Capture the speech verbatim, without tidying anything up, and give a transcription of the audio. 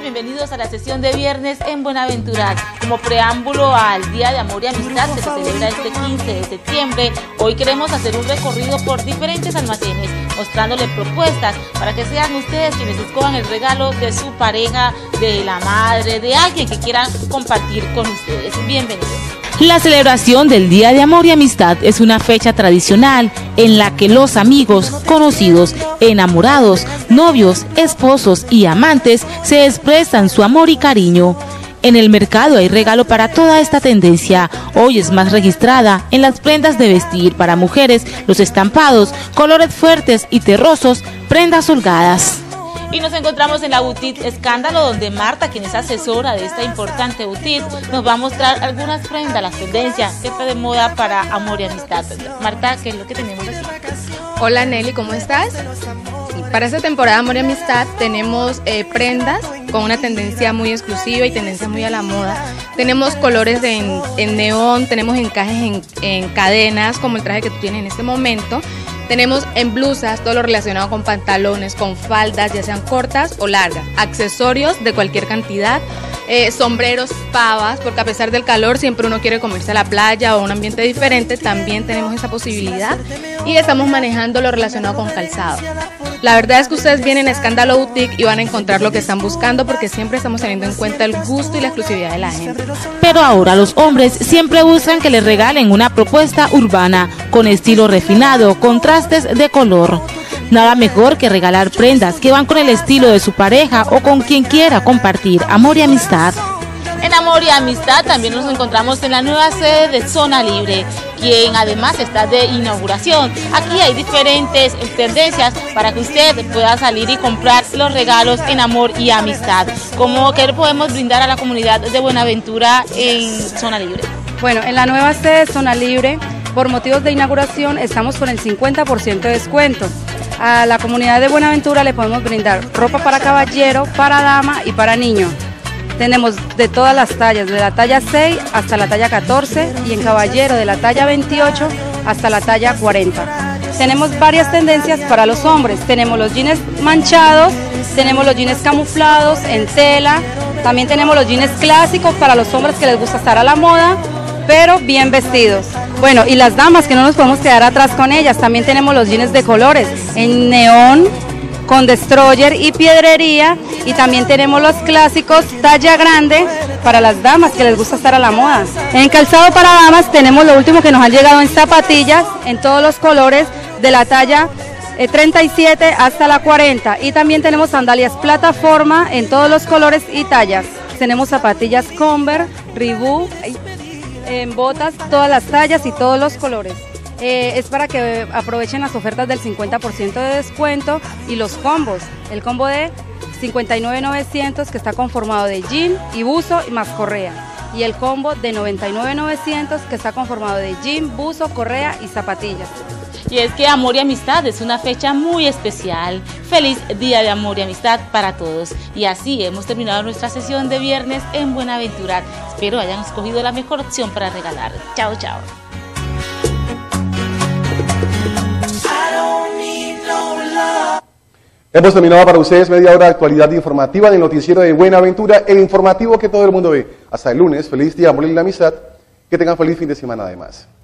bienvenidos a la sesión de viernes en Buenaventura. Como preámbulo al Día de Amor y Amistad que se celebra este quince de septiembre, hoy queremos hacer un recorrido por diferentes almacenes, mostrándole propuestas para que sean ustedes quienes escojan el regalo de su pareja, de la madre, de alguien que quieran compartir con ustedes. Bienvenidos. La celebración del Día de Amor y Amistad es una fecha tradicional en la que los amigos, conocidos, enamorados, novios, esposos y amantes se expresan su amor y cariño. En el mercado hay regalo para toda esta tendencia. Hoy es más registrada en las prendas de vestir para mujeres, los estampados, colores fuertes y terrosos, prendas holgadas. Y nos encontramos en la boutique Escándalo, donde Marta, quien es asesora de esta importante boutique, nos va a mostrar algunas prendas, las tendencias que está de moda para amor y amistad. Marta, ¿qué es lo que tenemos aquí? Hola Nelly, ¿cómo estás? Para esta temporada de Amor y Amistad tenemos eh, prendas con una tendencia muy exclusiva y tendencia muy a la moda. Tenemos colores en, en neón, tenemos encajes en, en cadenas, como el traje que tú tienes en este momento. Tenemos en blusas todo lo relacionado con pantalones, con faldas, ya sean cortas o largas, accesorios de cualquier cantidad, eh, sombreros, pavas, porque a pesar del calor siempre uno quiere comerse a la playa o un ambiente diferente, también tenemos esa posibilidad y estamos manejando lo relacionado con calzado. La verdad es que ustedes vienen a Escándalo Boutique y van a encontrar lo que están buscando, porque siempre estamos teniendo en cuenta el gusto y la exclusividad de la gente. Pero ahora los hombres siempre buscan que les regalen una propuesta urbana, con estilo refinado, contrastes de color. Nada mejor que regalar prendas que van con el estilo de su pareja o con quien quiera compartir amor y amistad. En Amor y Amistad también nos encontramos en la nueva sede de Zona Libre, quien además está de inauguración. Aquí hay diferentes tendencias para que usted pueda salir y comprar los regalos en Amor y Amistad. ¿Cómo que podemos brindar a la comunidad de Buenaventura en Zona Libre? Bueno, en la nueva sede de Zona Libre, por motivos de inauguración, estamos con el cincuenta por ciento de descuento. A la comunidad de Buenaventura le podemos brindar ropa para caballero, para dama y para niño. Tenemos de todas las tallas, de la talla seis hasta la talla catorce, y en caballero de la talla veintiocho hasta la talla cuarenta. Tenemos varias tendencias para los hombres. Tenemos los jeans manchados, tenemos los jeans camuflados en tela, también tenemos los jeans clásicos para los hombres que les gusta estar a la moda, pero bien vestidos. Bueno, y las damas, que no nos podemos quedar atrás con ellas, también tenemos los jeans de colores en neón, con destroyer y piedrería, y también tenemos los clásicos talla grande para las damas que les gusta estar a la moda. En calzado para damas tenemos lo último que nos han llegado en zapatillas en todos los colores, de la talla eh, treinta y siete hasta la cuarenta, y también tenemos sandalias plataforma en todos los colores y tallas. Tenemos zapatillas Converse, Reebok, en botas, todas las tallas y todos los colores. Eh, es para que aprovechen las ofertas del cincuenta por ciento de descuento y los combos. El combo de cincuenta y nueve mil novecientos, que está conformado de jean y buzo y más correa. Y el combo de noventa y nueve mil novecientos, que está conformado de jean, buzo, correa y zapatillas. Y es que Amor y Amistad es una fecha muy especial. Feliz Día de Amor y Amistad para todos. Y así hemos terminado nuestra sesión de viernes en Buenaventura. Espero hayan escogido la mejor opción para regalar. Chao, chao. Hemos terminado para ustedes media hora de actualidad informativa en el noticiero de Buenaventura, el informativo que todo el mundo ve. Hasta el lunes, feliz día, amor y la amistad, que tengan feliz fin de semana además.